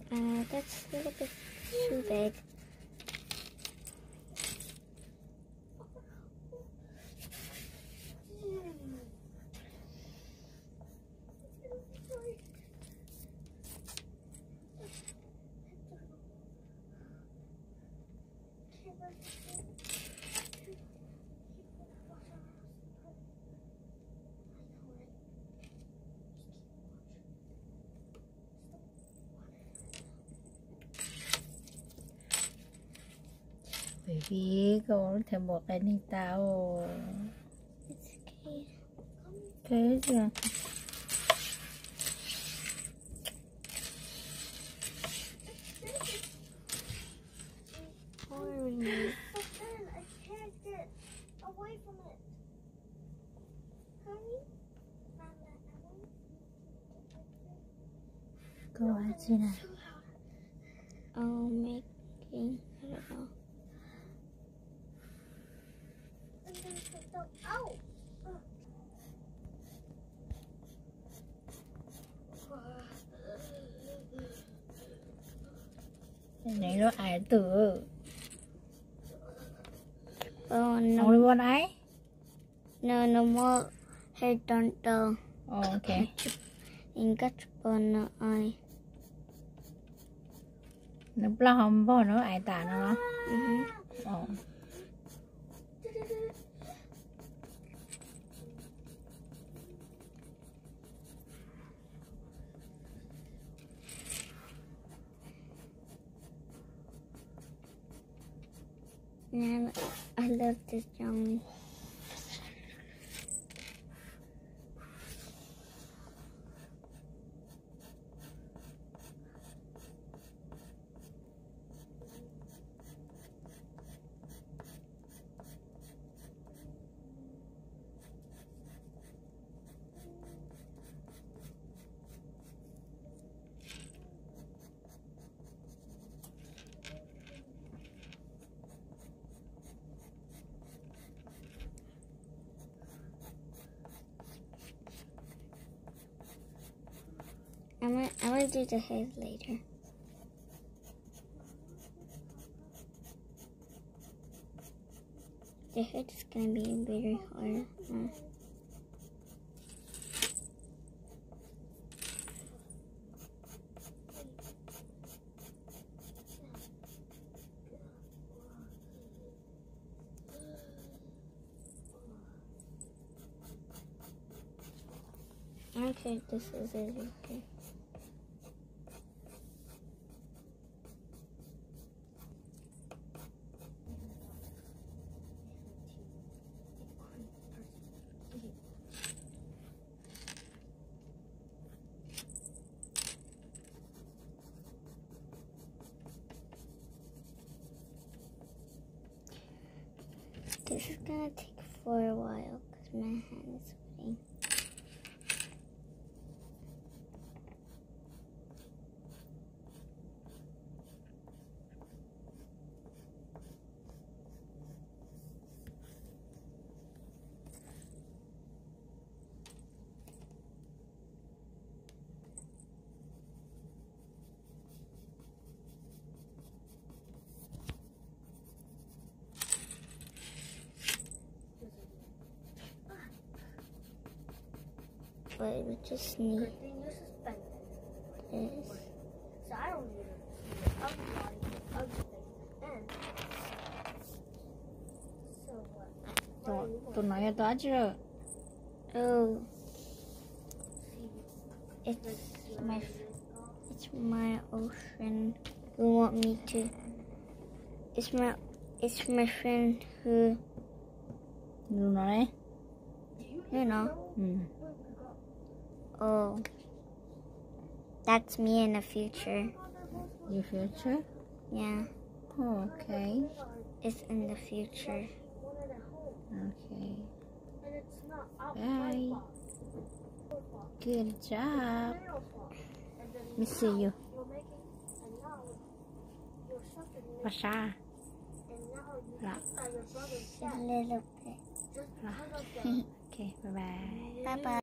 That's a little bit too big. Baby, con thèm bột đây đi tao. Cái gì à? Câu hỏi gì nào? Making, I don't know. Này nó ai từ? No one eye? no more hair don't Oh, okay. Ingat on eye. Nó blonde bao nó ai tả nó? Oh. Man, I love this Johnny. I'm gonna do the hair later. The hair is gonna be very hard. Okay, this is it. Okay. This is gonna take for a while because my hand is sweating. But we just need this. So I don't need it. I'll so what? Tụi nói to chưa? Oh, it's my ocean who want me to. It's my friend who. Đừng nói đấy. You know. Oh, that's me in the future. Your future? Yeah, Oh, okay. it's in the future. Okay. Bye. Good job. Let me see you. Pasha. A little bit. Okay, bye bye. Bye bye.